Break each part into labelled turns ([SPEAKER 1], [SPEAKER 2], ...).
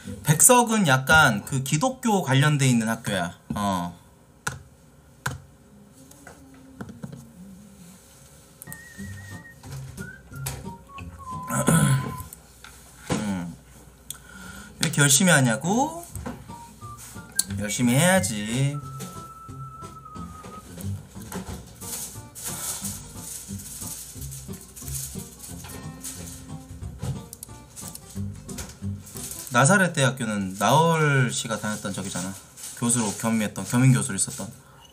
[SPEAKER 1] 백석은 약간 그 기독교 관련돼 있는 학교야. 왜 이렇게 열심히 하냐고? 열심히 해야지. 나사렛 대학교는 나얼 씨가 다녔던 저기잖아. 교수로 겸임했던, 겸임 교수로 있었던.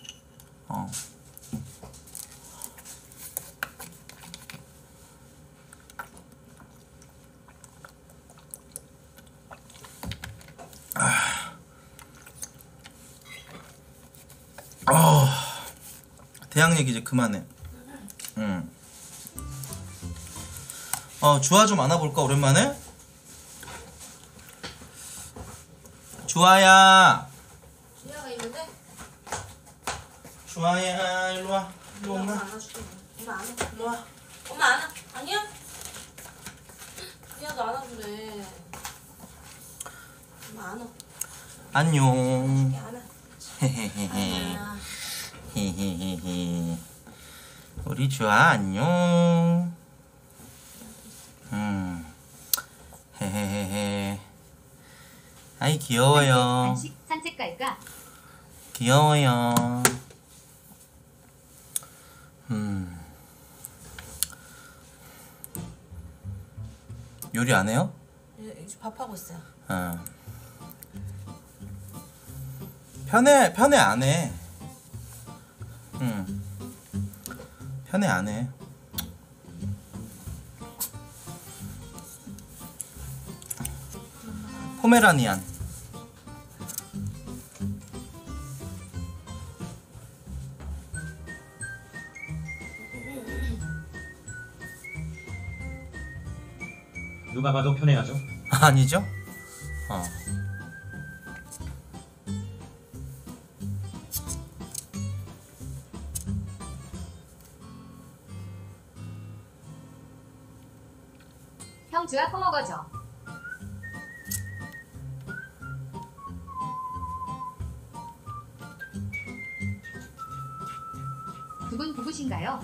[SPEAKER 1] 대학 얘기 이제 그만해. 주아 좀 안아볼까 오랜만에? 주아야.
[SPEAKER 2] 주아가 있는데?
[SPEAKER 1] 주아야 일로와. 일로
[SPEAKER 2] 엄마
[SPEAKER 1] 온나?
[SPEAKER 2] 안아줄게. 엄마 안아.
[SPEAKER 1] 일로와.
[SPEAKER 2] 엄마 안아. 아니야? 주아도 안아주래. 엄마 안아.
[SPEAKER 1] 안녕.
[SPEAKER 2] 안아.
[SPEAKER 1] 헤헤헤헤.
[SPEAKER 2] 안아.
[SPEAKER 1] 헤헤헤헤. 우리 주아 안녕. 헤헤헤헤. 아이 귀여워요.
[SPEAKER 3] 산책 갈까?
[SPEAKER 1] 귀여워요. 요리 안 해요?
[SPEAKER 2] 이제 밥하고 있어요.
[SPEAKER 1] 편해 안 해. 편해 안 해. 포메라니안.
[SPEAKER 4] 누가 봐도 편해하죠.
[SPEAKER 1] 아니죠?
[SPEAKER 3] 형 주아 퍼먹어줘. 두 분 부부신가요?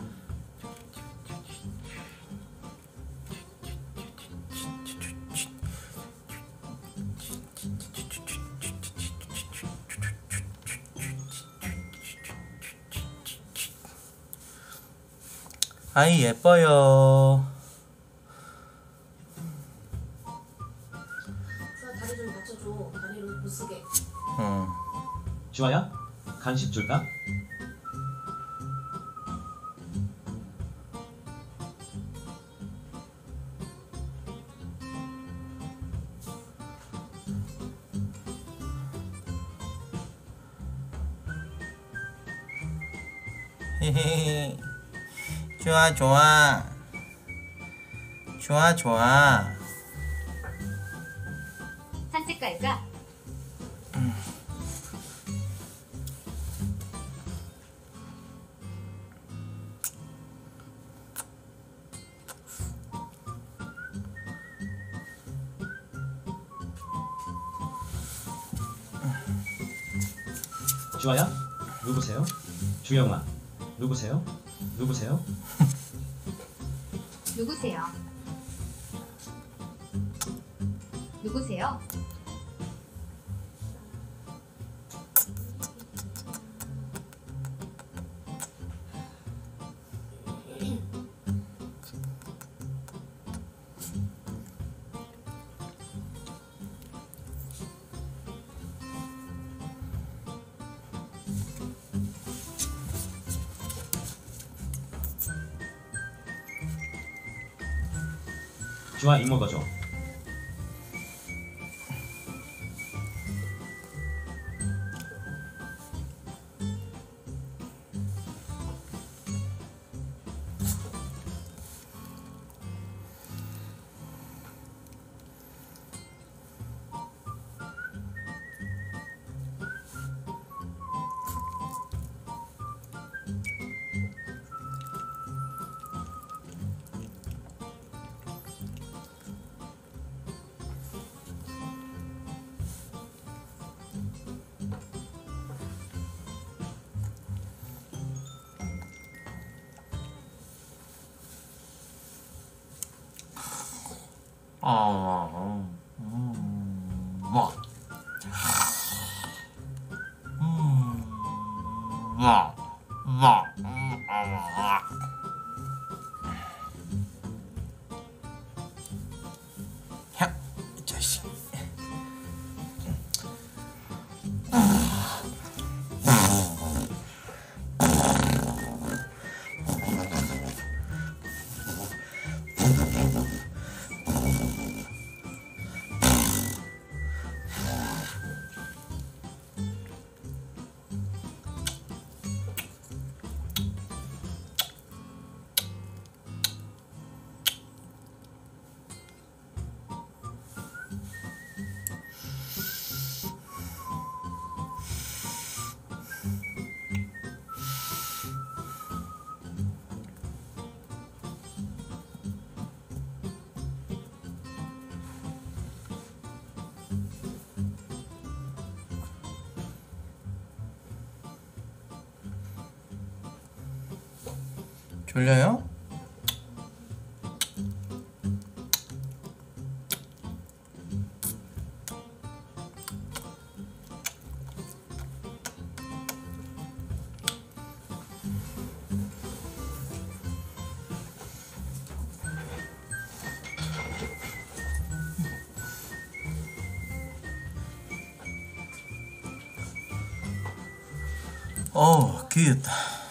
[SPEAKER 1] 아이 예뻐요.
[SPEAKER 2] 주아 다리 좀 받쳐줘. 다리를 못 쓰게.
[SPEAKER 4] 주아야, 간식 줄까?
[SPEAKER 1] 헤헤헤. 좋아 좋아. 좋아 좋아.
[SPEAKER 3] 산책 갈까?
[SPEAKER 4] 주아야, 누구세요? 주영아, 누구세요? 누구세요?
[SPEAKER 3] 누구세요? 누구세요?
[SPEAKER 4] 주아 이 먹어줘.
[SPEAKER 1] 이 자식. 졸려요? 귀했다.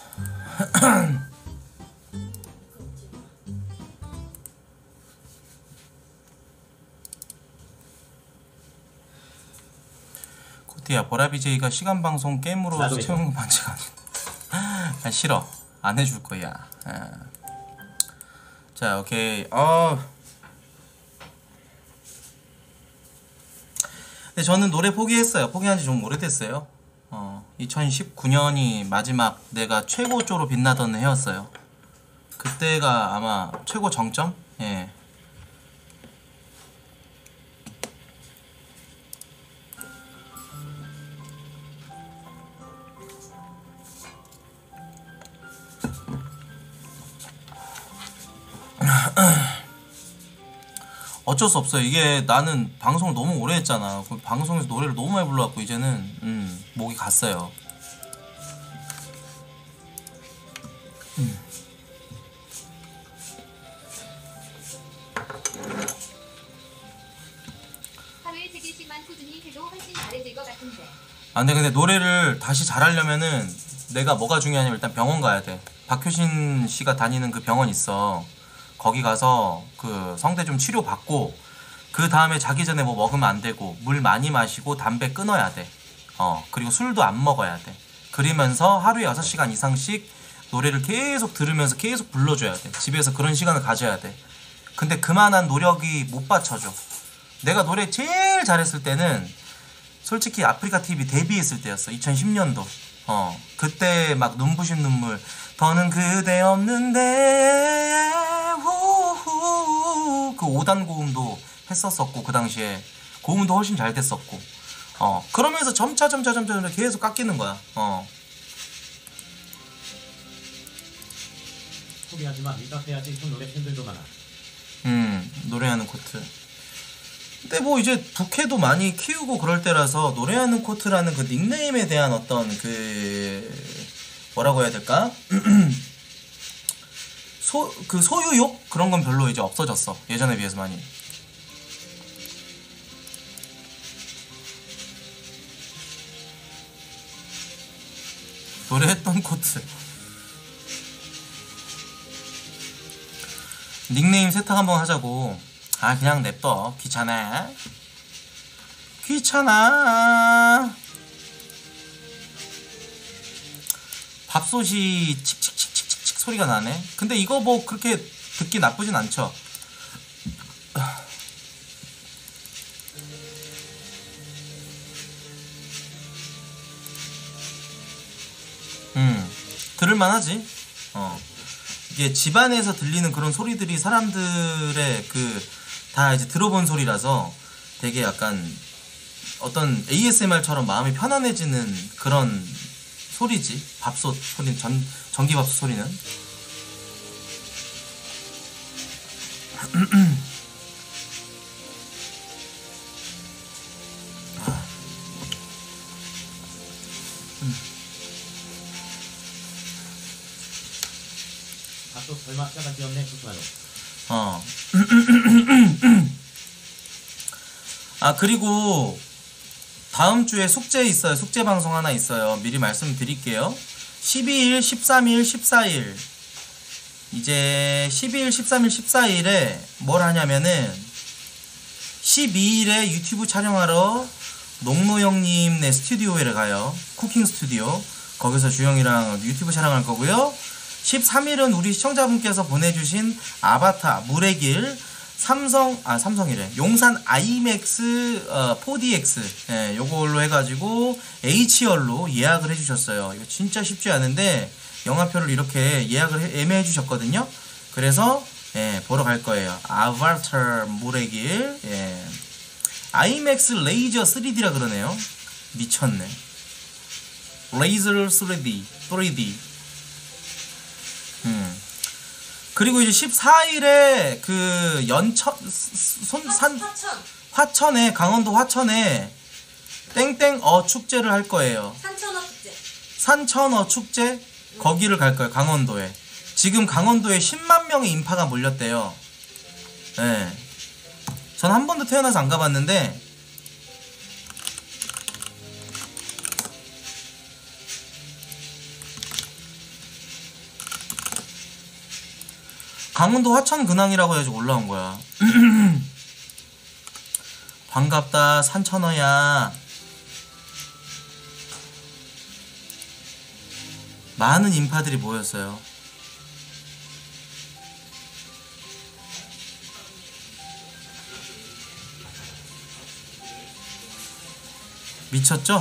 [SPEAKER 1] 코티야, 보라비제이가 시간 방송 게임으로
[SPEAKER 4] 나도
[SPEAKER 1] 채우는 거 반칙 아닌데. 아, 싫어. 안 해줄 거야. 자, 오케이. 근데 저는 노래 포기했어요. 포기한 지 좀 오래됐어요. 2019년이 마지막 내가 최고조로 빛나던 해였어요. 그때가 아마 최고 정점? 예. 어쩔 수 없어요. 이게 나는 방송을 너무 오래 했잖아. 방송에서 노래를 너무 많이 불러갖고 이제는 목이 갔어요.
[SPEAKER 3] 하루에 3개씩만 꾸준히 해도 훨씬 잘해질 것 같은데.
[SPEAKER 1] 근데 노래를 다시 잘하려면은 내가 뭐가 중요하냐면 일단 병원 가야 돼. 박효신 씨가 다니는 그 병원 있어. 거기 가서 그 성대 좀 치료받고 그 다음에 자기 전에 뭐 먹으면 안 되고 물 많이 마시고 담배 끊어야 돼. 그리고 술도 안 먹어야 돼. 그러면서 하루에 6시간 이상씩 노래를 계속 들으면서 계속 불러줘야 돼. 집에서 그런 시간을 가져야 돼. 근데 그만한 노력이 못 받쳐줘. 내가 노래 제일 잘했을 때는 솔직히 아프리카 TV 데뷔했을 때였어. 2010년도. 그때 막 눈부신 눈물, 더는 그대 없는데, 후후. 그 5단 고음도 했었었고, 그 당시에 고음도 훨씬 잘 됐었고, 그러면서 점차 계속 깎이는 거야.
[SPEAKER 4] 포기하지마. 네가 해야지. 그 노래 팬들도 많아.
[SPEAKER 1] 노래하는 코트. 근데 뭐 이제 부캐도 많이 키우고 그럴 때라서 노래하는 코트라는 그 닉네임에 대한 어떤 그 뭐라고 해야 될까? 그 소유욕? 그런 건 별로 이제 없어졌어. 예전에 비해서 많이. 노래했던 코트. 닉네임 세탁 한번 하자고. 그냥 냅둬. 귀찮아. 밥솥이 칙칙칙칙칙 소리가 나네. 근데 이거 뭐 그렇게 듣기 나쁘진 않죠. 들을만하지. 이게 집안에서 들리는 그런 소리들이 사람들의 그 다 이제 들어본 소리라서 되게 약간 어떤 ASMR처럼 마음이 편안해지는 그런 소리지. 밥솥 소리는 전기밥솥 소리는.
[SPEAKER 4] 박자가 지었네 구수하노.
[SPEAKER 1] 아, 그리고 다음 주에 숙제 있어요. 숙제 방송 하나 있어요. 미리 말씀드릴게요. 12일, 13일, 14일. 이제 12일, 13일, 14일에 뭘 하냐면은 12일에 유튜브 촬영하러 농노 형님네 스튜디오에 가요. 쿠킹 스튜디오. 거기서 주영이랑 유튜브 촬영할 거고요. 13일은 우리 시청자분께서 보내주신 아바타 물의 길 삼성이래. 용산 아이맥스 4DX 예, 요걸로 해가지고 H열로 예약을 해주셨어요. 이거 진짜 쉽지 않은데 영화표를 이렇게 예약을 애매해 주셨거든요. 그래서 예, 보러 갈 거예요. 아바타 물의 길. 예. 아이맥스 레이저 3D라 그러네요. 미쳤네. 레이저 3D. 그리고 이제 14일에 그 화천에, 강원도 화천에 땡땡어 축제를 할 거예요. 산천어 축제? 거기를 갈 거예요. 강원도에. 지금 강원도에 10만 명의 인파가 몰렸대요. 네. 전 한 번도 태어나서 안 가봤는데 강원도 화천 근황이라고 해가지고 올라온 거야. 반갑다 산천어야. 많은 인파들이 모였어요. 미쳤죠?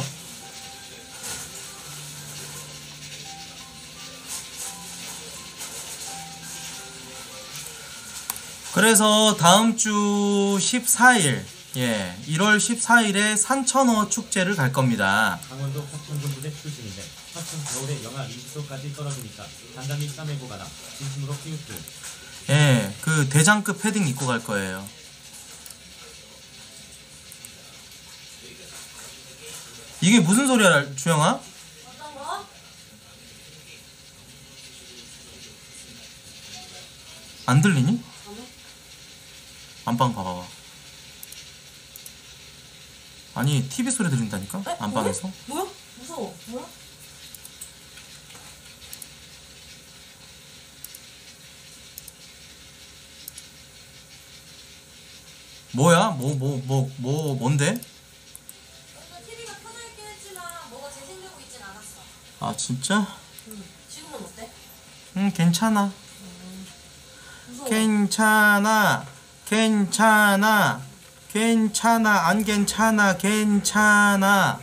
[SPEAKER 1] 그래서 다음 주 14일, 예, 1월 14일에 산천어 축제를 갈 겁니다.
[SPEAKER 4] 강원도 화천 군부대 출신인데 화천 겨울에 영하 20도까지 떨어지니까 단단히 싸매고 가라. 진심으로 키우트.
[SPEAKER 1] 예, 그 대장급 패딩 입고 갈 거예요. 이게 무슨 소리야, 주영아?
[SPEAKER 2] 어떤 거?
[SPEAKER 1] 안 들리니? 안방 봐봐봐. 아니 TV 소리 들린다니까?
[SPEAKER 2] 에?
[SPEAKER 1] 안방에서?
[SPEAKER 2] 뭐야? 무서워. 뭐야?
[SPEAKER 1] 뭐야? 뭔데?
[SPEAKER 2] TV가 켜져 있긴 했지만 뭐가 재생되고 있진 않았어.
[SPEAKER 1] 아 진짜?
[SPEAKER 2] 지금은 어때?
[SPEAKER 1] 괜찮아.
[SPEAKER 2] 무서워.
[SPEAKER 1] 괜찮아. 안 괜찮아. 괜찮아.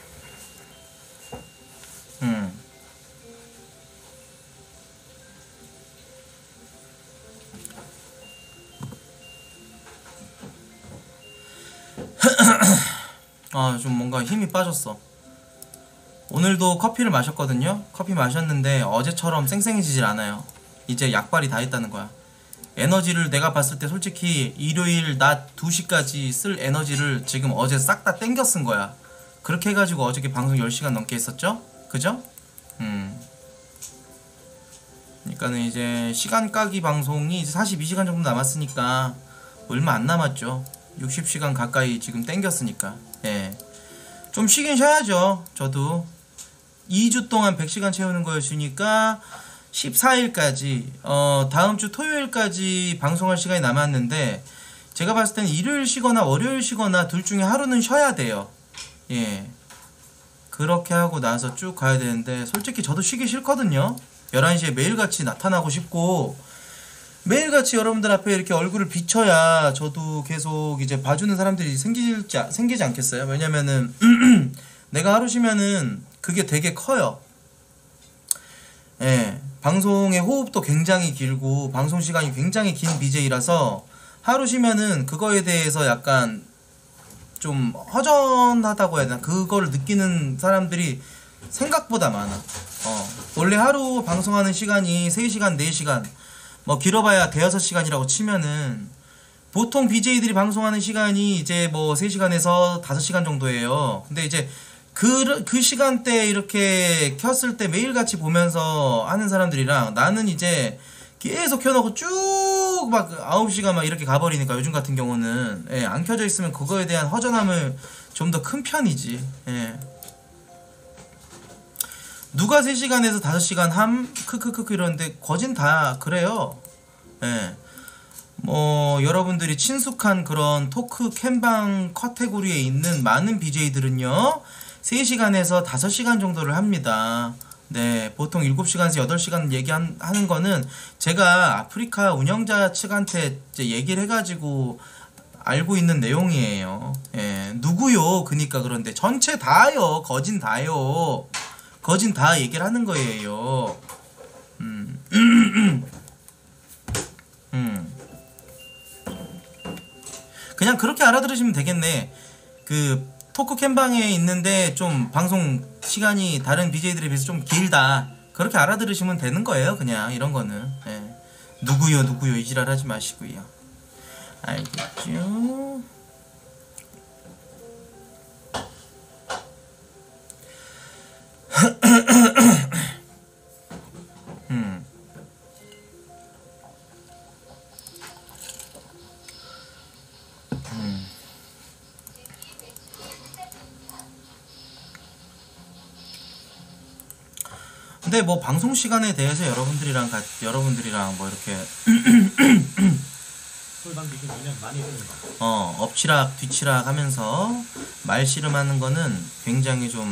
[SPEAKER 1] 아, 좀 뭔가 힘이 빠졌어. 오늘도 커피를 마셨거든요. 커피 마셨는데 어제처럼 쌩쌩해지질 않아요. 이제 약발이 다 했다는 거야. 에너지를 내가 봤을 때 솔직히 일요일 낮 2시까지 쓸 에너지를 지금 어제 싹 다 땡겨 쓴 거야. 그렇게 해가지고 어저께 방송 10시간 넘게 했었죠? 그죠? 그러니까는 이제 시간 까기 방송이 이제 42시간 정도 남았으니까 얼마 안 남았죠. 60시간 가까이 지금 땡겼으니까. 예. 좀 쉬긴 쉬어야죠. 저도 2주 동안 100시간 채우는 거였으니까 14일까지 다음 주 토요일까지 방송할 시간이 남았는데 제가 봤을 때는 일요일 쉬거나 월요일 쉬거나 둘 중에 하루는 쉬어야 돼요. 예. 그렇게 하고 나서 쭉 가야 되는데 솔직히 저도 쉬기 싫거든요. 11시에 매일같이 나타나고 싶고 매일같이 여러분들 앞에 이렇게 얼굴을 비춰야 저도 계속 이제 봐주는 사람들이 생기지 않겠어요? 왜냐면은 내가 하루 쉬면은 그게 되게 커요. 예, 방송의 호흡도 굉장히 길고 방송 시간이 굉장히 긴 BJ라서 하루 쉬면은 그거에 대해서 약간 좀 허전하다고 해야 되나? 그걸 느끼는 사람들이 생각보다 많아. 원래 하루 방송하는 시간이 3시간, 4시간 뭐 길어봐야 대여섯 시간이라고 치면은 보통 BJ들이 방송하는 시간이 이제 뭐 3시간에서 5시간 정도예요. 근데 이제 그 시간대에 이렇게 켰을 때 매일같이 보면서 하는 사람들이랑 나는 이제 계속 켜놓고 쭉 막 9시간 막 이렇게 가버리니까 요즘 같은 경우는 예, 안 켜져 있으면 그거에 대한 허전함을 좀 더 큰 편이지. 예. 누가 3시간에서 5시간 함? 크크크크 이러는데 거진 다 그래요. 예. 뭐 여러분들이 친숙한 그런 토크 캠방 카테고리에 있는 많은 BJ들은요 3시간에서 5시간 정도를 합니다. 네, 보통 7시간에서 8시간 얘기하는 거는 제가 아프리카 운영자 측한테 이제 얘기를 해가지고 알고 있는 내용이에요. 예, 누구요? 그니까 그런데 전체 다요. 거진 다요. 거진 다 얘기를 하는 거예요. 그냥 그렇게 알아들으시면 되겠네. 그 토크 캠방에 있는데 좀 방송 시간이 다른 BJ들에 비해서 좀 길다. 그렇게 알아들으시면 되는 거예요. 그냥 이런 거는. 예. 누구요 누구요 이지랄 하지 마시고요. 알겠죠? 근데 뭐 방송 시간에 대해서 여러분들이랑 뭐 이렇게
[SPEAKER 4] 솔방 기준 보면 많이 쓰는 거.
[SPEAKER 1] 엎치락 뒤치락 하면서 말씨름하는 거는 굉장히 좀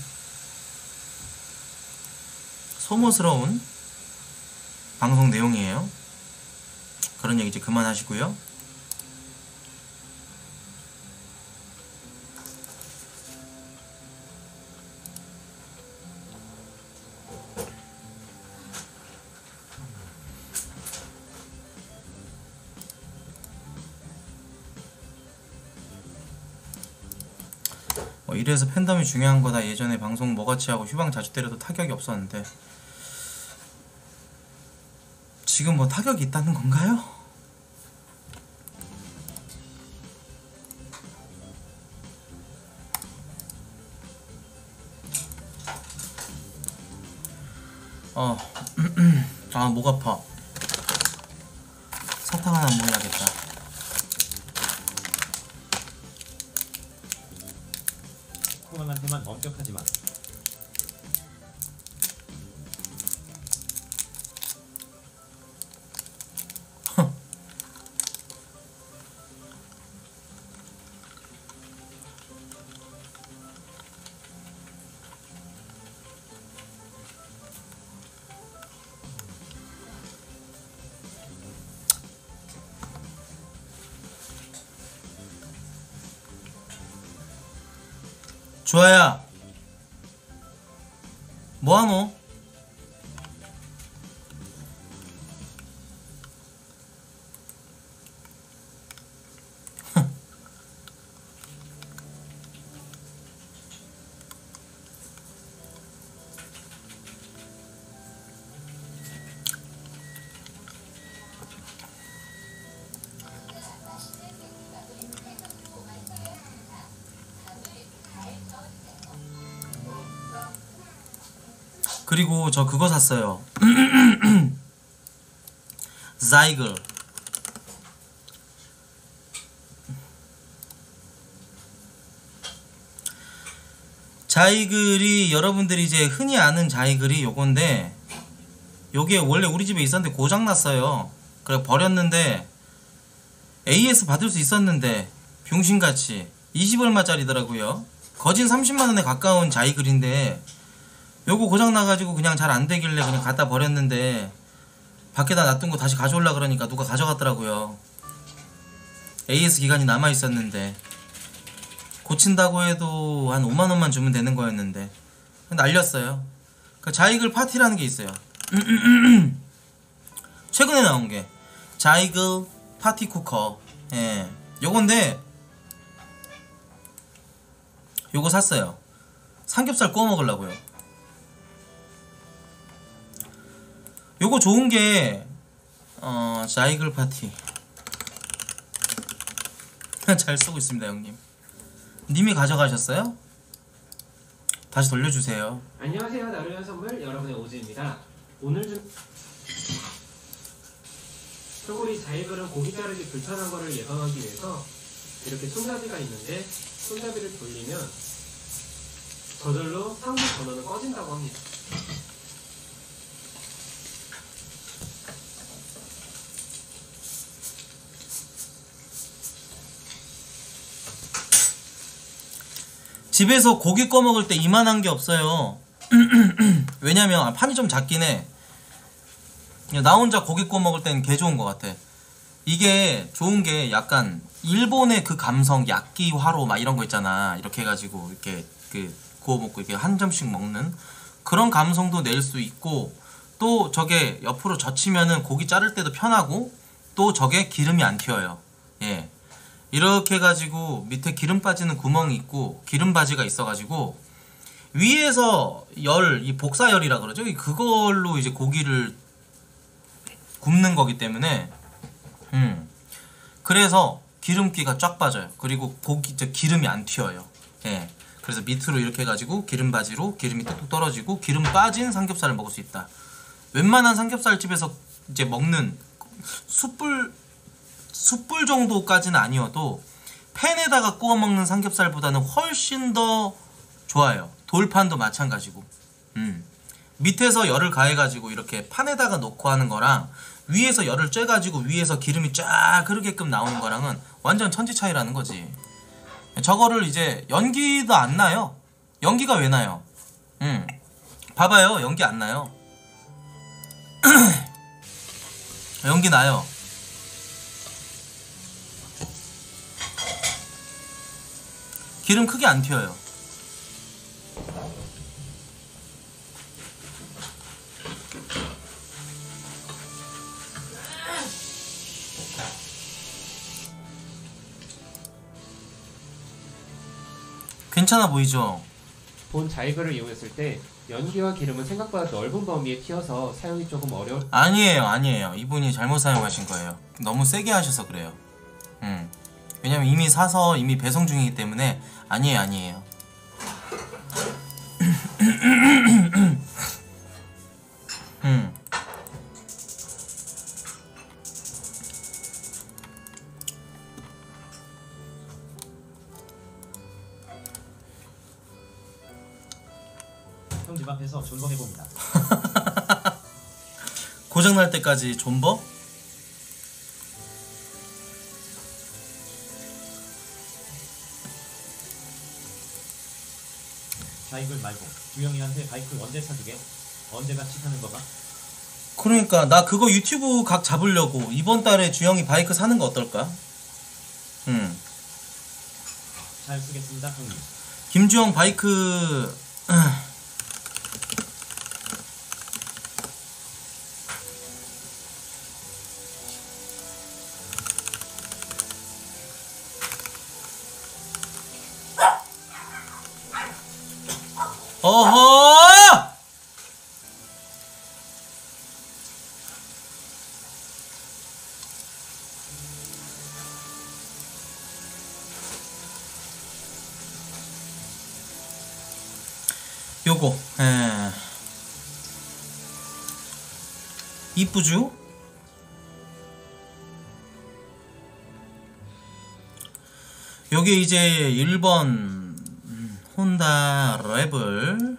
[SPEAKER 1] 소모스러운 방송 내용이에요. 그런 얘기 이제 그만하시고요. 이래서 팬덤이 중요한 거다. 예전에 방송 뭐같이 하고 휴방 자주 때려도 타격이 없었는데 지금 뭐 타격이 있다는 건가요? 아, 목 아파. 사탕 하나 먹어야겠다.
[SPEAKER 4] 코로나한테만 엄격하지만
[SPEAKER 1] 주아야, 뭐하노? 그리고 저 그거 샀어요. 자이글. 자이글이 여러분들이 이제 흔히 아는 자이글이 요건데 요게 원래 우리 집에 있었는데 고장났어요. 그래 버렸는데 AS 받을 수 있었는데 병신같이 20얼마짜리더라고요. 거진 30만원에 가까운 자이글인데 요거 고장나가지고 그냥 잘 안되길래 그냥 갖다 버렸는데 밖에다 놔둔 거 다시 가져오려 그러니까 누가 가져갔더라고요. AS 기간이 남아있었는데 고친다고 해도 한 5만원만 주면 되는 거였는데 날렸어요. 그 자이글 파티라는 게 있어요. 최근에 나온 게 자이글 파티 쿠커. 예, 요건데 요거 샀어요. 삼겹살 구워 먹으려고요. 요거 좋은게 자이글 파티 잘 쓰고 있습니다. 형님 님이 가져가셨어요? 다시 돌려주세요.
[SPEAKER 5] 안녕하세요. 나루현 선물 여러분의 오즈입니다. 오늘 좀 소굴이 자이글은 고기 자르기 불편한 거를 예방하기 위해서 이렇게 손잡이가 있는데 손잡이를 돌리면 저절로 상부 전원은 꺼진다고 합니다.
[SPEAKER 1] 집에서 고기 꺼 먹을 때 이만한 게 없어요. 왜냐면 판이 좀 작긴 해. 나 혼자 고기 구워 먹을 때는 개 좋은 것 같아. 이게 좋은 게 약간 일본의 그 감성, 야끼화로 막 이런 거 있잖아. 이렇게 해가지고 이렇게 그 구워 먹고 이렇게 한 점씩 먹는 그런 감성도 낼 수 있고, 또 저게 옆으로 젖히면은 고기 자를 때도 편하고, 또 저게 기름이 안 튀어요. 예. 이렇게 해가지고 밑에 기름 빠지는 구멍이 있고 기름 바지가 있어가지고 위에서 열, 이 복사열이라 그러죠. 그걸로 이제 고기를 굽는 거기 때문에 그래서 기름기가 쫙 빠져요. 그리고 고기 기름이 안 튀어요. 예. 그래서 밑으로 이렇게 해가지고 기름 바지로 기름이 뚝뚝 떨어지고 기름 빠진 삼겹살을 먹을 수 있다. 웬만한 삼겹살집에서 이제 먹는 숯불 정도까지는 아니어도 팬에다가 구워 먹는 삼겹살보다는 훨씬 더 좋아요. 돌판도 마찬가지고. 밑에서 열을 가해가지고 이렇게 판에다가 놓고 하는 거랑 위에서 열을 쬐가지고 위에서 기름이 쫙 흐르게끔 나오는 거랑은 완전 천지 차이라는 거지. 저거를 이제 연기도 안 나요. 연기가 왜 나요? 봐봐요. 연기 안 나요. 연기 나요. 기름 크게 안 튀어요. 괜찮아 보이죠?
[SPEAKER 6] 본 자이글을 이용했을 때 연기와 기름은 생각보다 넓은 범위에 튀어서 사용이 조금
[SPEAKER 1] 아니에요. 이분이 잘못 사용하신 거예요. 너무 세게 하셔서 그래요. 왜냐면 이미 사서 이미 배송 중이기 때문에. 아니에요.
[SPEAKER 4] 형 집 앞에서 존버 해봅니다.
[SPEAKER 1] 고장날 때까지 존버?
[SPEAKER 4] 자이글 말고 주영이한테 바이크 언제 사주게? 언제 같이 타는 거가?
[SPEAKER 1] 그러니까 나 그거 유튜브 각 잡으려고 이번 달에 주영이 바이크 사는 거 어떨까?
[SPEAKER 4] 잘 쓰겠습니다 형님.
[SPEAKER 1] 김주영 바이크 어허! 요거 이쁘죠? 요게 이제 1번 혼다 레벨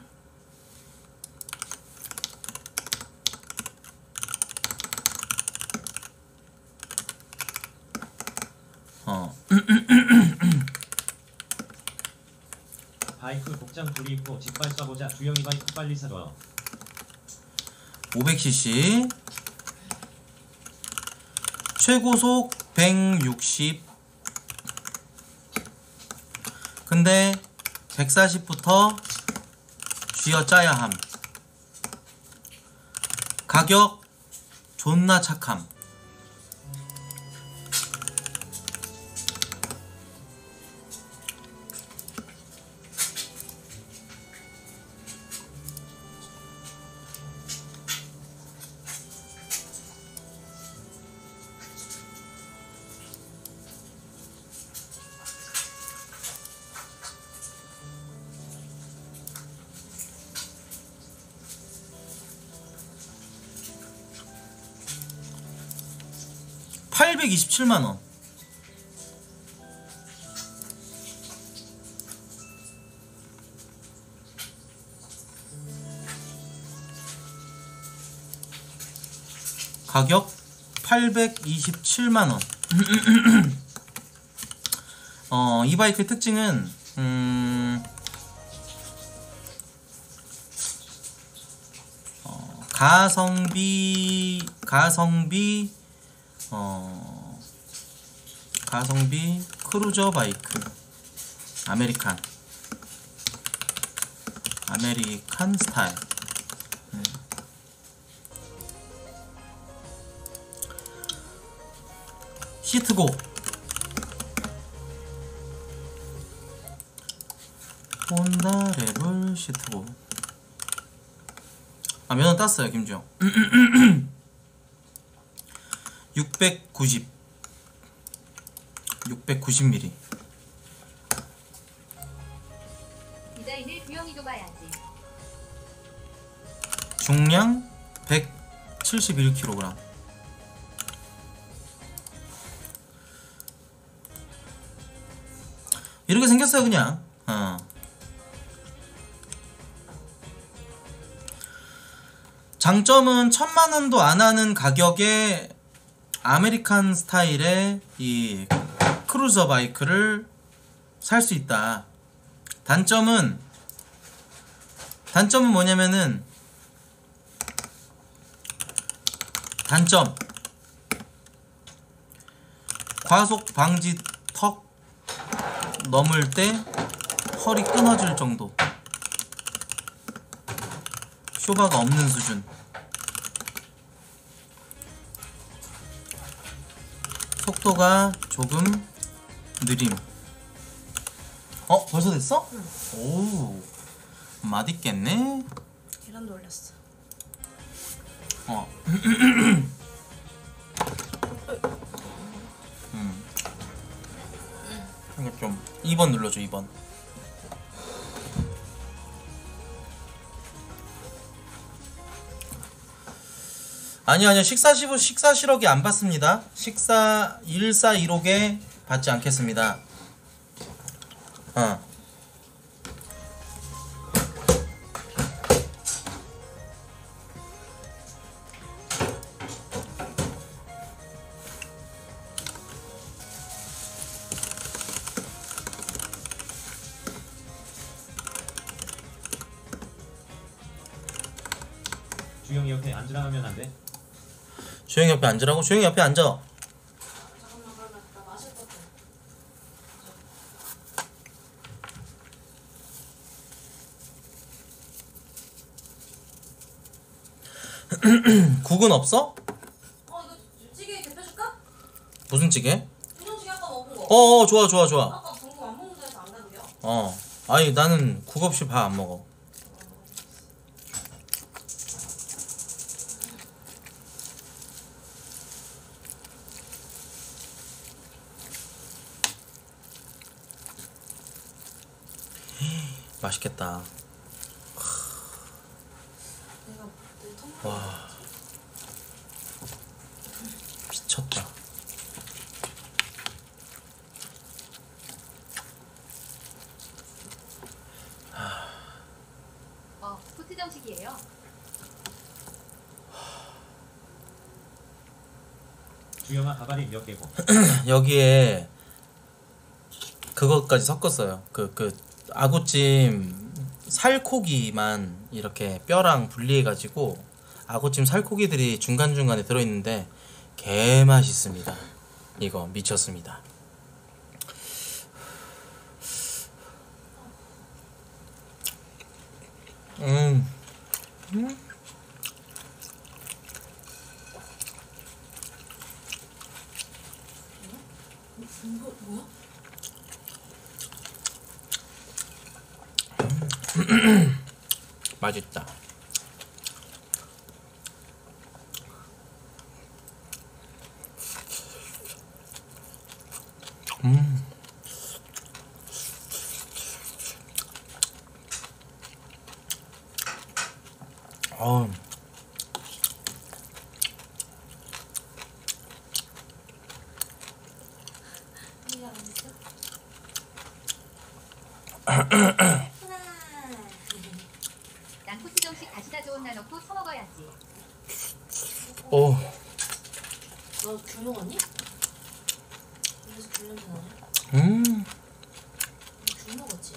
[SPEAKER 4] 바이크 복장 둘이 입고 짓발 쏴보자. 주영이 바이크 빨리 사줘.
[SPEAKER 1] 500cc 최고속 160 근데 140부터 쥐어짜야 함. 가격 존나 착함. 827만 원. 가격 827만 원. 이 바이크의 특징은 가성비 크루저 바이크 아메리칸 스타일. 시트고 혼다 레블 시트고. 면허 땄어요 김주영. 690mm.
[SPEAKER 3] 디자인을 구형이도 봐야지.
[SPEAKER 1] 중량 171kg. 이렇게 생겼어요 그냥. 장점은 1000만원도 안하는 가격에 아메리칸 스타일의 이 크루저 바이크를 살 수 있다. 단점은 뭐냐면은 과속 방지 턱 넘을 때 허리 끊어질 정도. 쇼바가 없는 수준. 속도가 조금 느림. 벌써 됐어?
[SPEAKER 2] 응.
[SPEAKER 1] 오, 맛있겠네.
[SPEAKER 2] 계란도 올렸어.
[SPEAKER 1] 이거 좀 2번 눌러줘. 2번. 아니요 식사 실록이 안 받습니다. 식사 1415개 받지 않겠습니다.
[SPEAKER 4] 주영이 옆에 앉으라 하면 안 돼?
[SPEAKER 1] 조용히 옆에 앉으라고? 조용히 옆에 앉아.
[SPEAKER 2] 잠깐만 그러면 나 마실 것도.
[SPEAKER 1] 국은 없어?
[SPEAKER 2] 이거 찌개 데펴줄까?
[SPEAKER 1] 무슨 찌개?
[SPEAKER 2] 우동찌개 아까 먹은 거.
[SPEAKER 1] 좋아.
[SPEAKER 2] 아까 방금 안 먹는다 해서 안 가는데요?
[SPEAKER 1] 아니 나는 국 없이 밥 안 먹어. 맛있겠다.
[SPEAKER 2] 내가 내 텀블러.
[SPEAKER 1] 와, 미쳤다.
[SPEAKER 3] 코트 정식이에요.
[SPEAKER 4] 주영아 가발이 몇 개고?
[SPEAKER 1] 여기에 그것까지 섞었어요. 그 아구찜 살코기만 이렇게 뼈랑 분리해가지고 아구찜 살코기들이 중간중간에 들어있는데 개 맛있습니다. 이거 미쳤습니다.
[SPEAKER 2] 이거 뭐야?
[SPEAKER 1] 맛있다.
[SPEAKER 3] 양코수정식 다시다 좋은 나 넣고 처먹어야지.
[SPEAKER 1] 오.
[SPEAKER 2] 너귤 먹었니? 여기서 귤 냄새 나네. 귤 먹었지?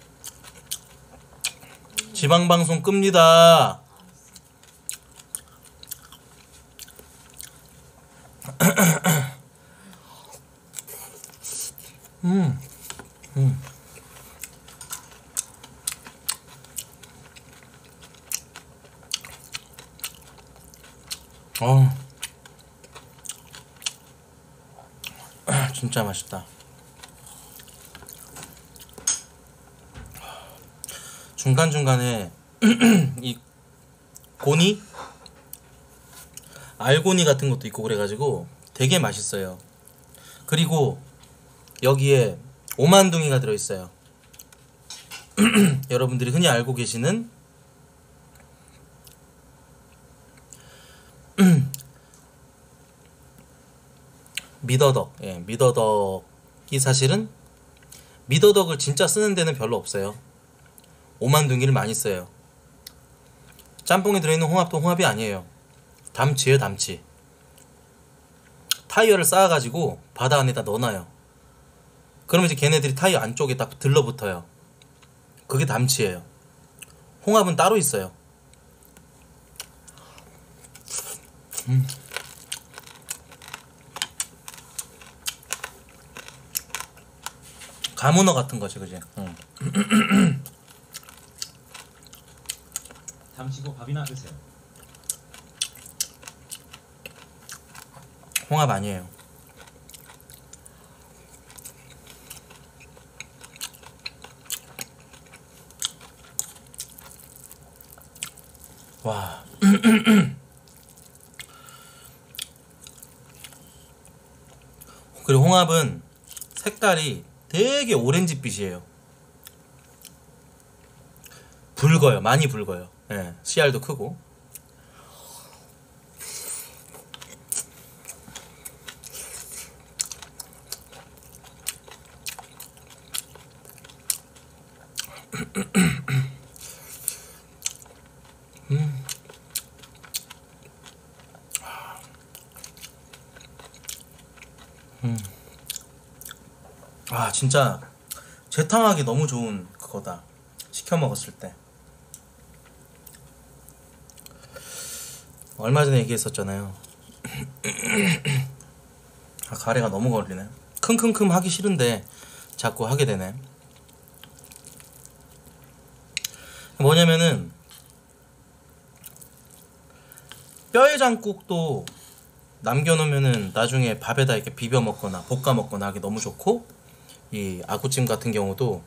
[SPEAKER 1] 지방 방송 끕니다. 진짜 맛있다. 중간중간에 이 고니? 알고니 같은 것도 있고 그래가지고 되게 맛있어요. 그리고 여기에 오만둥이가 들어있어요. 여러분들이 흔히 알고 계시는 미더덕. 예, 미더덕이 사실은 미더덕을 진짜 쓰는 데는 별로 없어요. 오만둥이를 많이 써요. 짬뽕에 들어있는 홍합도 홍합이 아니에요. 담치예요, 담치. 타이어를 쌓아가지고 바다 안에다 넣어놔요. 그러면 이제 걔네들이 타이어 안쪽에 딱 들러붙어요. 그게 담치예요. 홍합은 따로 있어요. 가문어 같은 거지, 그지?
[SPEAKER 4] 잠시고 밥이나 드세요.
[SPEAKER 1] 홍합 아니에요. 와. 그리고 홍합은 색깔이 되게 오렌지빛이에요. 붉어요. 많이 붉어요. 예, 씨알도 크고. 아, 진짜 재탕하기 너무 좋은 그거다. 시켜 먹었을 때. 얼마 전에 얘기했었잖아요. 아, 가래가 너무 걸리네. 킁킁킁 하기 싫은데 자꾸 하게 되네. 뭐냐면은 뼈해장국도 남겨놓으면은 나중에 밥에다 이렇게 비벼 먹거나 볶아 먹거나 하기 너무 좋고, 이 아구찜 같은 경우도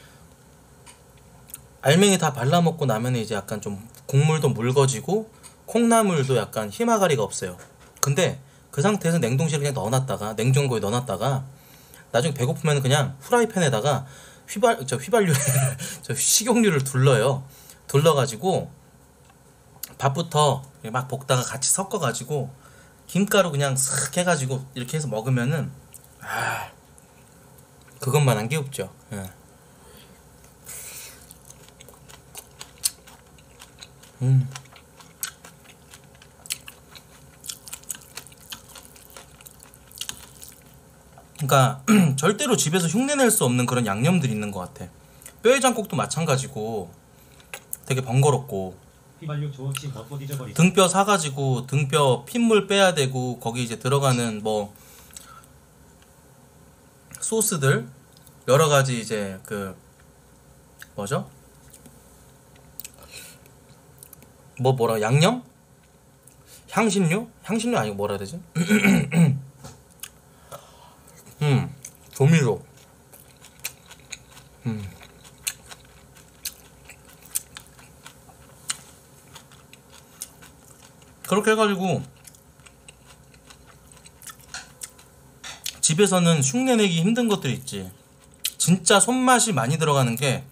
[SPEAKER 1] 알맹이 다 발라 먹고 나면 이제 약간 좀 국물도 묽어지고 콩나물도 약간 희마가리가 없어요. 근데 그 상태에서 냉동실에 그냥 넣어놨다가, 냉장고에 넣어놨다가 나중에 배고프면 그냥 후라이팬에다가 휘발유 저 식용유를 둘러요. 둘러가지고 밥부터 막 볶다가 같이 섞어가지고 김가루 그냥 싹 해가지고 이렇게 해서 먹으면은, 아, 그것만한 게 없죠. 예. 그러니까 절대로 집에서 흉내낼 수 없는 그런 양념들이 있는 것 같아. 뼈해장국도 마찬가지고 되게 번거롭고,
[SPEAKER 4] 휘발유 조금씩 먹고 뒤져버리세요.
[SPEAKER 1] 등뼈 사가지고 등뼈 핏물 빼야 되고, 거기 이제 들어가는 뭐 소스들 여러가지 이제 그 뭐죠? 뭐라 양념? 향신료? 향신료 아니고 뭐라 해야 되지? 조미료. 그렇게 해가지고 집에서는 흉내내기 힘든 것들이 있지. 진짜 손맛이 많이 들어가는 게,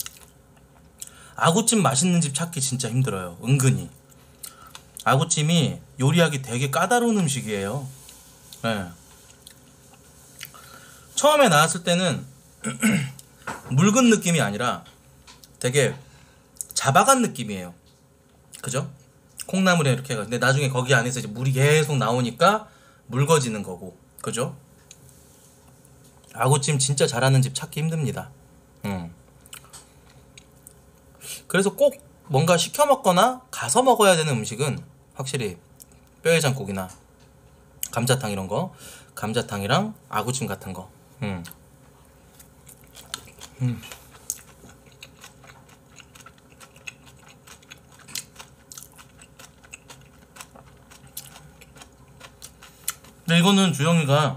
[SPEAKER 1] 아구찜 맛있는 집 찾기 진짜 힘들어요. 은근히 아구찜이 요리하기 되게 까다로운 음식이에요. 네. 처음에 나왔을 때는 묽은 느낌이 아니라 되게 잡아간 느낌이에요. 그죠? 콩나물에 이렇게 해가. 근데 나중에 거기 안에서 이제 물이 계속 나오니까 묽어지는 거고. 그죠? 아구찜 진짜 잘하는 집 찾기 힘듭니다. 그래서 꼭 뭔가 시켜 먹거나 가서 먹어야 되는 음식은 확실히 뼈해장국이나 감자탕 이런 거, 감자탕이랑 아구찜 같은 거. 근데 이거는 주영이가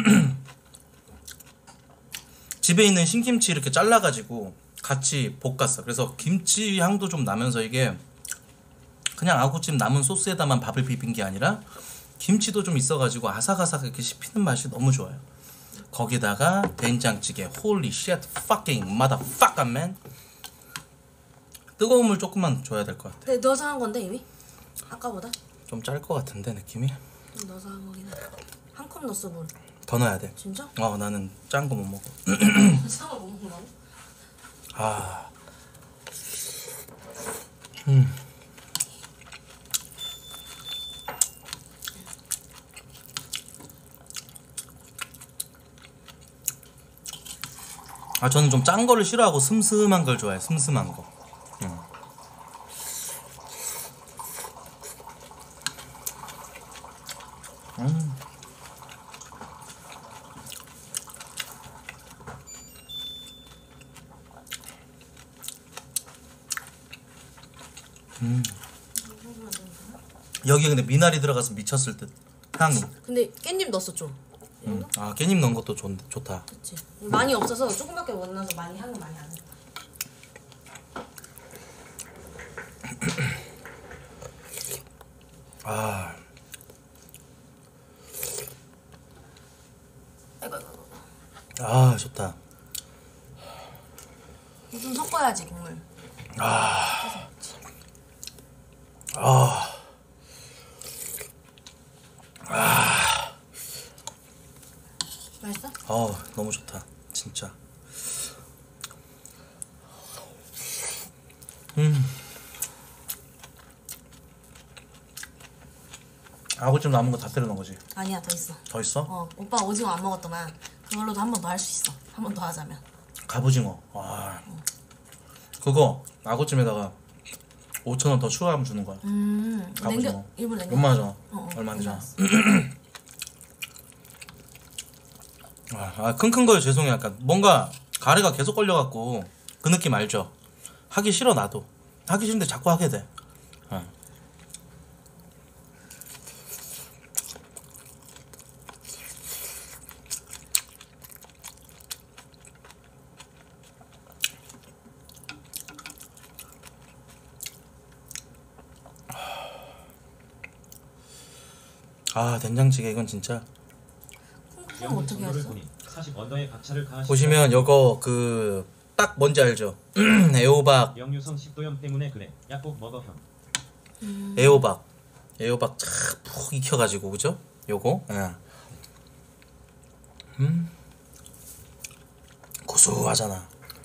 [SPEAKER 1] 집에 있는 신김치 이렇게 잘라가지고 같이 볶았어. 그래서 김치 향도 좀 나면서 이게 그냥 아구찜 남은 소스에다만 밥을 비빈 게 아니라 김치도 좀 있어가지고 아삭아삭 이렇게 씹히는 맛이 너무 좋아요. 거기다가 된장찌개, 홀리 쉣 fucking motherfucker man. 뜨거운 물 조금만 줘야 될 것 같아.
[SPEAKER 2] 근데 넣어서 한 건데 이미? 아까보다?
[SPEAKER 1] 좀 짤 것 같은데 느낌이.
[SPEAKER 2] 좀 넣어서 한 거긴 해. 한 컵 넣었어 물.
[SPEAKER 1] 더 넣어야 돼.
[SPEAKER 2] 진짜?
[SPEAKER 1] 나는 짠 거 못 먹어.
[SPEAKER 2] 상을 못 먹는다고?
[SPEAKER 1] 아, 저는 좀 짠 거를 싫어하고 슴슴한 걸 좋아해. 슴슴한 거. 여기 근데 미나리 들어가서 미쳤을 듯. 향이.
[SPEAKER 2] 근데 깻잎 넣었어 좀.
[SPEAKER 1] 아, 깻잎 넣은 것도 좋다.
[SPEAKER 2] 그치. 많이 없어서 조금밖에 못 넣어서 많이 향을 많이 안 해.
[SPEAKER 1] 아,
[SPEAKER 2] 아이고 아이고.
[SPEAKER 1] 아 좋다.
[SPEAKER 2] 좀 섞어야지 국물. 맛있어?
[SPEAKER 1] 너무 좋다. 진짜. 아구찜 남은 거 다 때려 넣은 거지?
[SPEAKER 2] 아니야 더 있어.
[SPEAKER 1] 더 있어?
[SPEAKER 2] 오빠 오징어 안 먹었더만 그걸로도 한 번 더 할 수 있어. 한 번 더 하자면.
[SPEAKER 1] 갑오징어. 와. 그거 아구찜에다가 5,000원 더 추가하면 주는 거야. 갑오징어.
[SPEAKER 2] 일본 냉겨.
[SPEAKER 1] 얼마잖아?
[SPEAKER 2] 어,
[SPEAKER 1] 얼마 안 되잖아.
[SPEAKER 2] 괜찮았어.
[SPEAKER 1] 킁킁 거에 죄송해요. 약간 뭔가 가래가 계속 걸려갖고 그 느낌 알죠? 하기 싫어 나도. 하기 싫은데 자꾸 하게 돼. 된장찌개 이건 진짜.
[SPEAKER 2] 그럼 어떻게
[SPEAKER 4] 정도를
[SPEAKER 2] 했어?
[SPEAKER 4] 보니 40 언더의 박차를 가하시
[SPEAKER 1] 보시면 요거 딱 뭔지 알죠? 애호박.
[SPEAKER 4] 영유성 식도염 때문에 그래. 약국 먹어 형.
[SPEAKER 1] 애호박 쫙푹 익혀가지고 그죠? 요거 고소하잖아.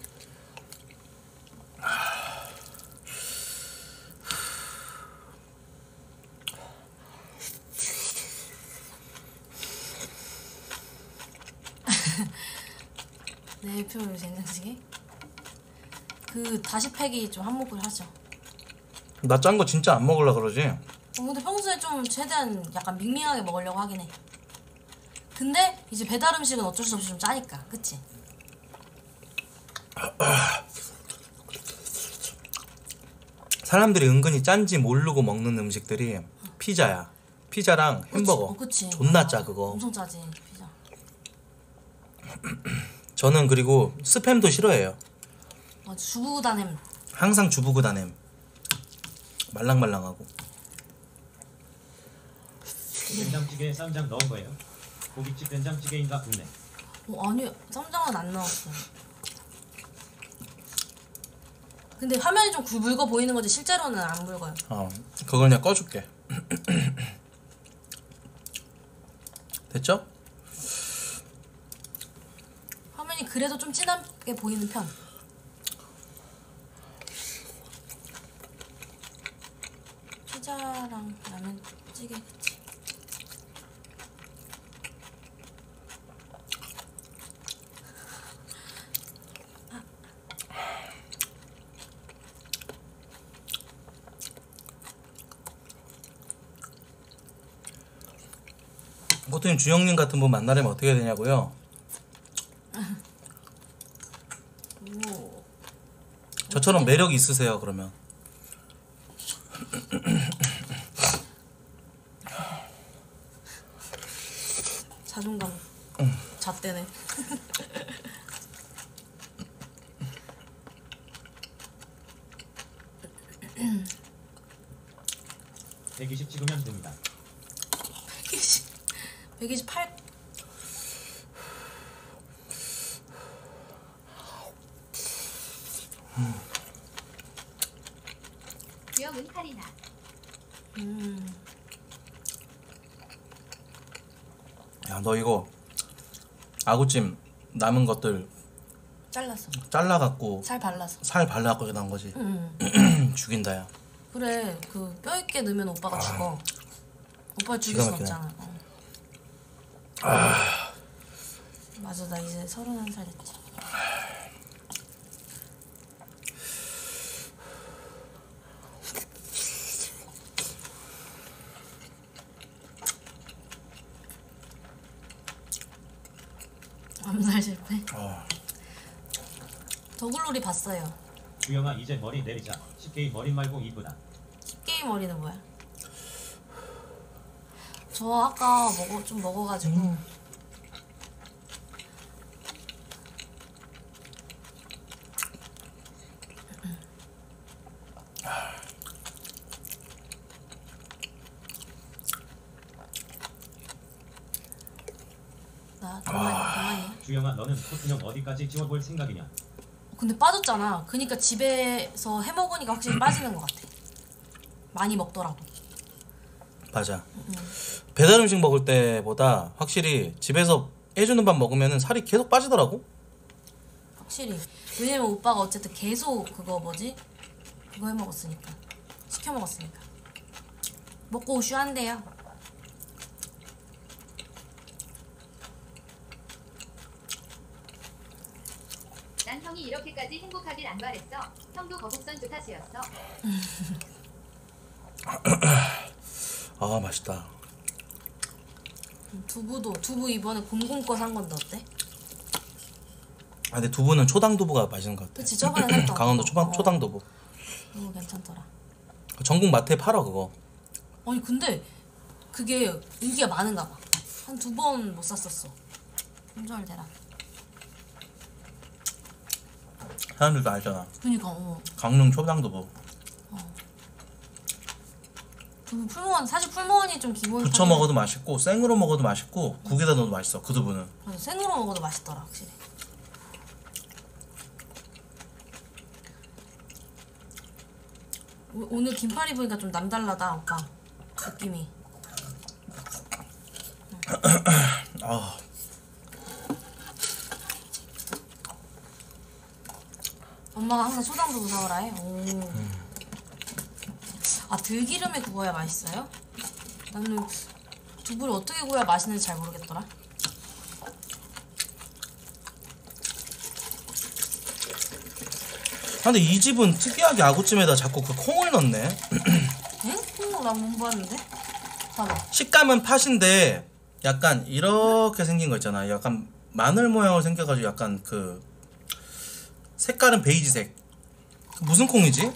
[SPEAKER 2] 내 표를 된장찌개? 그 다시팩이 좀 한몫을 하죠.
[SPEAKER 1] 나 짠 거 진짜 안 먹으려 그러지?
[SPEAKER 2] 근데 평소에 좀 최대한 약간 밍밍하게 먹으려고 하긴 해. 근데 이제 배달 음식은 어쩔 수 없이 좀 짜니까, 그치?
[SPEAKER 1] 사람들이 은근히 짠지 모르고 먹는 음식들이 피자야. 피자랑 햄버거.
[SPEAKER 2] 그치.
[SPEAKER 1] 존나 짜 그거.
[SPEAKER 2] 엄청 짜지 피자.
[SPEAKER 1] 저는 그리고 스팸도 싫어해요.
[SPEAKER 2] 주부다냄.
[SPEAKER 1] 항상 주부그다냄. 말랑말랑하고.
[SPEAKER 4] 된장찌개에 쌈장 넣은 거예요. 고깃집 된장찌개인가 국내.
[SPEAKER 2] 아니 쌈장은 안 넣었어. 근데 화면이 좀 굵어 보이는 거지 실제로는 안 굵어요.
[SPEAKER 1] 그걸 내가 꺼줄게. 됐죠?
[SPEAKER 2] 화면이 라면이 그래도 좀 진하게 보이는 편. 피자랑 라면 찌개 그치.
[SPEAKER 1] 보통 주영님 같은 분 만나려면 어떻게 해야 되냐고요?
[SPEAKER 2] 오.
[SPEAKER 1] 저처럼 매력이 있으세요 그러면.
[SPEAKER 2] 자존감 잣대네.
[SPEAKER 4] 120 찍으면 됩니다.
[SPEAKER 2] 128.
[SPEAKER 3] 귀여운 카리나.
[SPEAKER 1] 야 너 이거 아구찜 남은 것들
[SPEAKER 2] 잘랐어.
[SPEAKER 1] 잘라갖고
[SPEAKER 2] 살 발라서.
[SPEAKER 1] 살 발라갖고 이렇게 나온 거지. 죽인다 야.
[SPEAKER 2] 그래 그 뼈 있게 넣으면 오빠가 죽어. 오빠 죽일
[SPEAKER 1] 기가
[SPEAKER 2] 순
[SPEAKER 1] 막히네.
[SPEAKER 2] 없잖아. 맞아 나 이제 31살 됐지. 암살 실패. 더글로리 봤어요.
[SPEAKER 4] 주영아 이제 머리 내리자. 10개의 머리 말고 이쁘다.
[SPEAKER 2] 게임 머리는 뭐야? 저 아까 좀 먹어가지고 나 동안이야.
[SPEAKER 4] 주영아 너는 코트형 어디까지 지워볼 생각이냐?
[SPEAKER 2] 근데 빠졌잖아. 그니까 집에서 해 먹으니까 확실히 빠지는 것 같아. 많이 먹더라도.
[SPEAKER 1] 맞아. 배달 음식 먹을 때보다 확실히 집에서 해주는 밥 먹으면 살이 계속 빠지더라고.
[SPEAKER 2] 확실히. 왜냐면 오빠가 어쨌든 계속 그거 뭐지? 그거 해 먹었으니까. 시켜 먹었으니까. 먹고 우슈한대요.
[SPEAKER 3] 난 형이 이렇게까지 행복하길 안 바랬어. 형도 거북선 좋다시였어.
[SPEAKER 1] 아 맛있다.
[SPEAKER 2] 두부 이번에 곰곰 거 산 건데 어때?
[SPEAKER 1] 아 근데 두부는 초당 두부가 맛있는 것 같아.
[SPEAKER 2] 그치 저번에 샀던
[SPEAKER 1] 강원도
[SPEAKER 2] 거.
[SPEAKER 1] 초당 두부.
[SPEAKER 2] 너무 괜찮더라.
[SPEAKER 1] 전국 마트에 팔아 그거.
[SPEAKER 2] 아니 근데 그게 인기가 많은가 봐. 한 2번 못 샀었어. 손절 대라.
[SPEAKER 1] 사람들도 알잖아.
[SPEAKER 2] 그니까
[SPEAKER 1] 강릉 초당 두부.
[SPEAKER 2] 두부 풀무원 사실 풀무원이 좀 기본.
[SPEAKER 1] 부쳐 먹어도 맛있고 생으로 먹어도 맛있고 국에다 넣어도 맛있어 그 두부는.
[SPEAKER 2] 맞아, 생으로 먹어도 맛있더라 확실히. 오늘 긴팔 입으니까 좀 남달라다 오빠 느낌이.
[SPEAKER 1] 아
[SPEAKER 2] 엄마가 항상 소당두부 사오라 해. 오. 아 들기름에 구워야 맛있어요? 나는 두부를 어떻게 구워야 맛있는지 잘 모르겠더라.
[SPEAKER 1] 아, 근데 이 집은 특이하게 아구찜에다 자꾸 그 콩을 넣네.
[SPEAKER 2] 응? 콩 나못 봤는데? 봐봐.
[SPEAKER 1] 식감은 팥인데 약간 이렇게 생긴 거 있잖아. 약간 마늘 모양으로 생겨가지고 약간 그 색깔은 베이지색. 무슨 콩이지?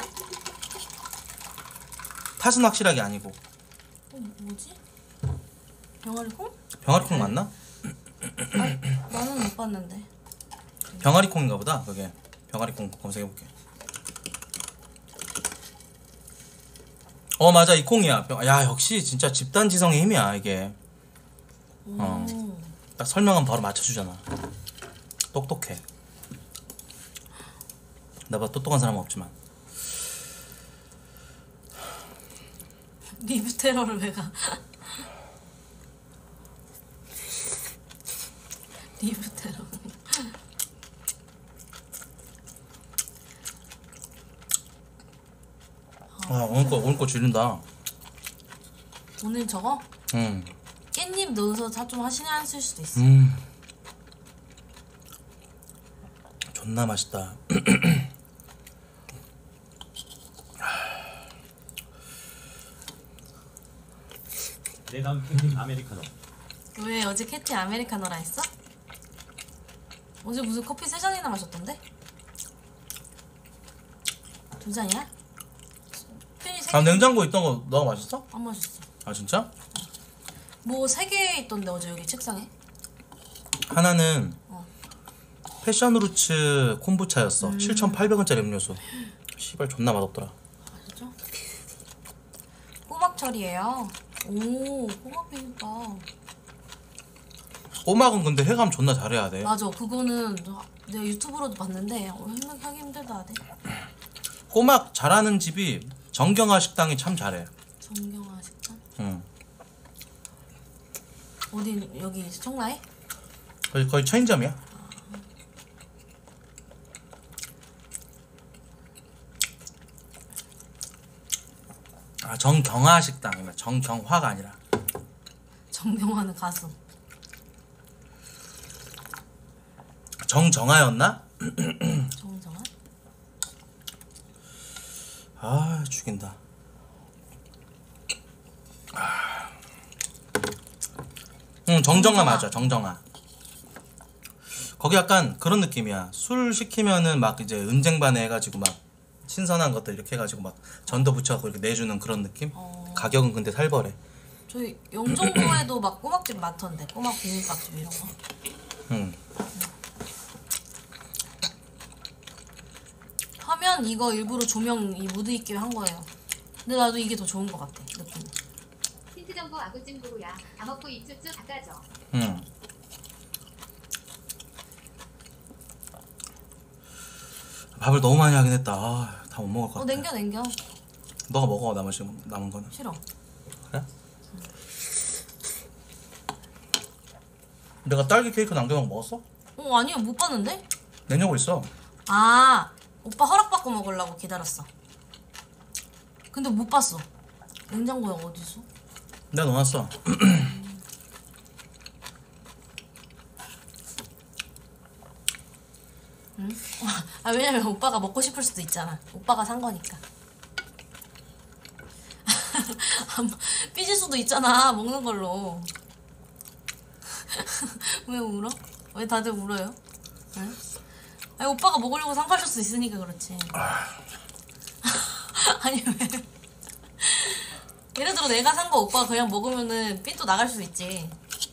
[SPEAKER 1] 팥은 확실하게 아니고.
[SPEAKER 2] 뭐지? 병아리 콩?
[SPEAKER 1] 병아리 콩 맞나?
[SPEAKER 2] 나는 못 봤는데.
[SPEAKER 1] 병아리 콩인가 보다. 그게 병아리 콩 검색해볼게. 맞아 이 콩이야. 야 역시 진짜 집단지성의 힘이야 이게. 딱 설명하면 바로 맞춰주잖아. 똑똑해. 나보다 똑똑한 사람은 없지만.
[SPEAKER 2] 리뷰 테러를 왜 가? 리뷰 테러.
[SPEAKER 1] 오늘 거 지른다.
[SPEAKER 2] 오늘 저거
[SPEAKER 1] 응.
[SPEAKER 2] 깻잎 넣어서 좀 하시냐 쓸 수도 있어.
[SPEAKER 1] 존나 맛있다.
[SPEAKER 4] 내 다음 캔디 아메리카노.
[SPEAKER 2] 왜 어제 캐티 아메리카노라 했어? 어제 무슨 커피 3잔이나 마셨던데? 2잔이야? 편히 3개
[SPEAKER 1] 냉장고에 있던 거 너가 맛있어?
[SPEAKER 2] 안 마셨어.
[SPEAKER 1] 아 진짜?
[SPEAKER 2] 뭐 3개 있던데 어제 여기 책상에?
[SPEAKER 1] 하나는
[SPEAKER 2] 어.
[SPEAKER 1] 패션루츠 콤부차였어. 7,800원짜리 음료수. 씨발 존나 맛없더라.
[SPEAKER 2] 진짜? 꼬막철이에요. 오, 꼬막 비빔밥.
[SPEAKER 1] 꼬막은 근데 해감 존나 잘해야 돼.
[SPEAKER 2] 맞아, 그거는 내가 유튜브로도 봤는데 하기 힘들다 하대.
[SPEAKER 1] 꼬막 잘하는 집이 정경화 식당이 참 잘해.
[SPEAKER 2] 정경화 식당?
[SPEAKER 1] 응.
[SPEAKER 2] 어디 여기 청라에?
[SPEAKER 1] 거의 체인점이야. 아 정경화 식당이면 정경화가 아니라.
[SPEAKER 2] 정경화는 가수.
[SPEAKER 1] 정정화였나?
[SPEAKER 2] 정정화?
[SPEAKER 1] 아 죽인다. 응 정정화 맞아. 정정화. 거기 약간 그런 느낌이야. 술 시키면은 막 이제 은쟁반에 해가지고 막 신선한 것들 이렇게 해가지고 막 전도 붙여갖고 이렇게 내주는 그런 느낌? 가격은 근데 살벌해.
[SPEAKER 2] 저희 영종도에도 막 꼬막집 많던데. 꼬막 비빔밥집 이런 거.
[SPEAKER 1] 응.
[SPEAKER 2] 하면 이거 일부러 조명 이 무드 있게 한 거예요. 근데 나도 이게 더 좋은 것 같아, 느낌이.
[SPEAKER 3] 힌트 정보 아구찜 구구야. 다 먹고 입술쭉 닦아줘.
[SPEAKER 1] 응. 밥을 너무 많이 하긴 했다. 아, 다 못 먹을 것 같아.
[SPEAKER 2] 냉겨.
[SPEAKER 1] 너가 먹어. 남은 거는.
[SPEAKER 2] 싫어.
[SPEAKER 1] 그래? 내가 딸기 케이크 남겨놓은 거 먹었어?
[SPEAKER 2] 아니요, 못 봤는데?
[SPEAKER 1] 냉장고 있어.
[SPEAKER 2] 아, 오빠 허락받고 먹으려고 기다렸어. 근데 못 봤어. 냉장고에 어디서?
[SPEAKER 1] 내가 넣어놨어.
[SPEAKER 2] 응? 아, 왜냐면 오빠가 먹고 싶을 수도 있잖아. 오빠가 산 거니까. 삐질 수도 있잖아, 먹는 걸로. 왜 울어? 왜 다들 울어요? 응? 아니, 오빠가 먹으려고 산 거일 수 있으니까 그렇지. 아니, 왜? 예를 들어 내가 산 거 오빠가 그냥 먹으면은 삐또 나갈 수 있지.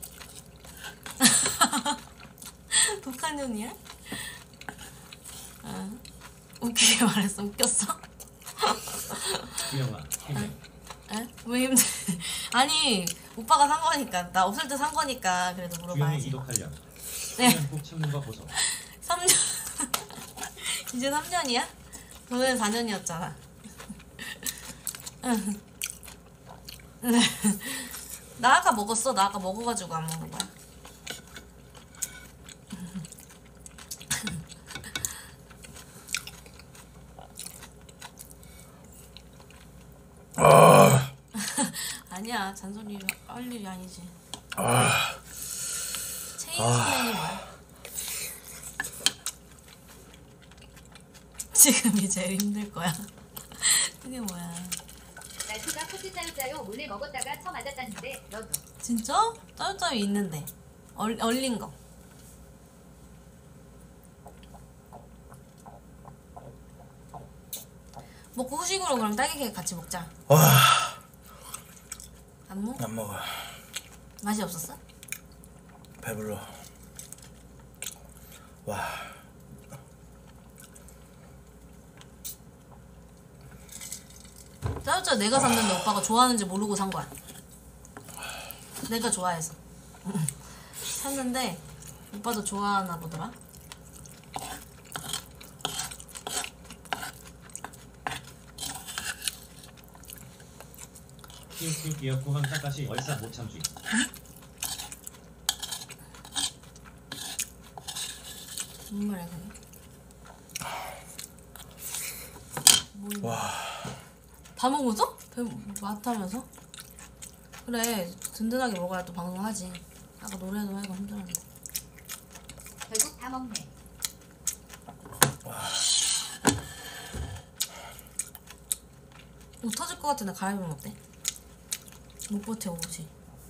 [SPEAKER 2] 독한 년이야? 아, 웃기게 말했어. 웃겼어?
[SPEAKER 4] 주영아 캔디.
[SPEAKER 2] 에? 왜 힘들? 아니, 오빠가 산 거니까. 나 없을 때 산 거니까 그래도
[SPEAKER 4] 주영이
[SPEAKER 2] 물어봐야지.
[SPEAKER 4] 이독하려.
[SPEAKER 2] 네.
[SPEAKER 4] 그냥 꼭 참는 거 보소.
[SPEAKER 2] 3년. 이제 3년이야? 전에는 4년이었잖아. 나 아까 먹었어. 나 아까 먹어가지고 안 먹는 거야. 아니야, 잔소리 할 일이 아니지. 체인스맨이 뭐야? 지금이 제일 힘들 거야. 그게 뭐야?
[SPEAKER 3] 날씨가 코치 짜요짜요 몰래 먹었다가 처 맞았다는데 너도.
[SPEAKER 2] 진짜? 짜요짜요 있는데 얼린 거. 먹고 후식으로 그럼 딸기 케이크 같이 먹자.
[SPEAKER 1] 와,
[SPEAKER 2] 안 먹어?
[SPEAKER 1] 안 먹어.
[SPEAKER 2] 맛이 없었어?
[SPEAKER 1] 배불러. 와.
[SPEAKER 2] 짜요짜요 내가 샀는데 오빠가 좋아하는지 모르고 산 거야. 내가 좋아해서 샀는데 오빠도 좋아하나 보더라.
[SPEAKER 4] 키우키우 기어코 항상까지 얼싸 못 참지.
[SPEAKER 2] 무슨 말이야 그게? 뭐
[SPEAKER 1] 와.
[SPEAKER 2] 다 먹었어? 배 많다면서? 그래 든든하게 먹어야 또 방송하지. 아까 노래도 하고 힘들었는데.
[SPEAKER 3] 결국 다 먹네.
[SPEAKER 2] 옷 터질 것 같은데 갈아입으면 어때? 못 버텨 옷이.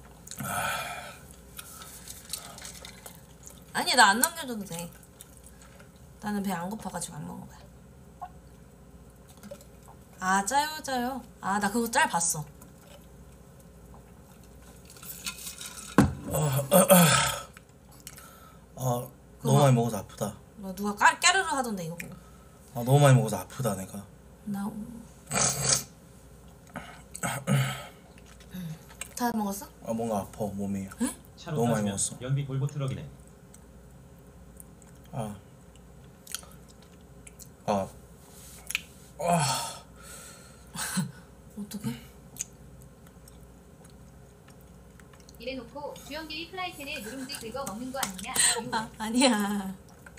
[SPEAKER 2] 아니 나 안 남겨줘도 돼. 나는 배 안 고파가지고 안 먹은 거야. 아 짜요 짜요. 아 나 그거 짤 봤어.
[SPEAKER 1] 너무 많이 먹어서 아프다.
[SPEAKER 2] 너 누가 까르르 하던데 이거 보고.
[SPEAKER 1] 너무 많이 먹어서 아프다 내가.
[SPEAKER 2] 나 다 먹었어?
[SPEAKER 1] 뭔가 아파 몸이.
[SPEAKER 4] 차로
[SPEAKER 1] 너무 많이
[SPEAKER 4] 따지면
[SPEAKER 1] 먹었어.
[SPEAKER 4] 연비 볼보 트럭이네.
[SPEAKER 2] 어떡해?
[SPEAKER 3] 이래놓고 주영길이 플라이팬에 누룽지 긁어 먹는 거 아니냐?
[SPEAKER 2] 아 아니야.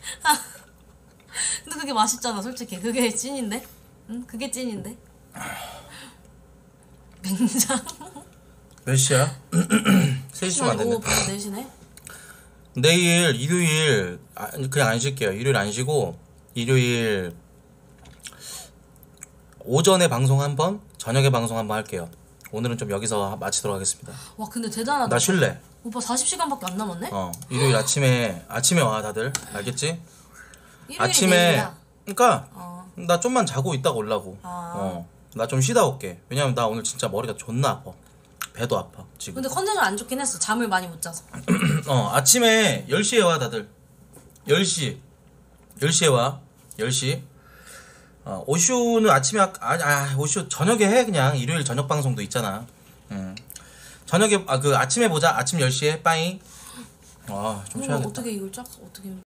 [SPEAKER 2] 근데 그게 맛있잖아 솔직히. 그게 찐인데? 응? 그게 찐인데? 맹장?
[SPEAKER 1] 몇 시야? 3시쯤 안 됐네.
[SPEAKER 2] 오 벌써 4시네?
[SPEAKER 1] 내일 일요일 그냥 안 쉴게요. 일요일 안 쉬고 일요일 오전에 방송 한 번, 저녁에 방송 한 번 할게요. 오늘은 좀 여기서 마치도록 하겠습니다.
[SPEAKER 2] 와 근데 대단하다.
[SPEAKER 1] 나 쉴래.
[SPEAKER 2] 오빠 40시간밖에 안 남았네?
[SPEAKER 1] 일요일 아침에 와 다들 알겠지?
[SPEAKER 2] 일요일이
[SPEAKER 1] 아침에
[SPEAKER 2] 내일이야.
[SPEAKER 1] 그러니까
[SPEAKER 2] 어.
[SPEAKER 1] 나 좀만 자고 있다가 오려고. 나 좀 쉬다 올게. 왜냐면 나 오늘 진짜 머리가 존나 아파. 배도 아파 지금.
[SPEAKER 2] 근데 컨디션 안 좋긴 했어. 잠을 많이 못 자서.
[SPEAKER 1] 아침에 10시에 와 다들. 10시에 와. 10시. 오쇼는 아침에 오쇼 저녁에 해. 그냥 일요일 저녁 방송도 있잖아. 저녁에 그 아침에 보자. 아침 10시에 빠잉. 좀
[SPEAKER 2] 그럼
[SPEAKER 1] 쉬어야겠다.
[SPEAKER 2] 어떻게 이걸 쫙 어떻게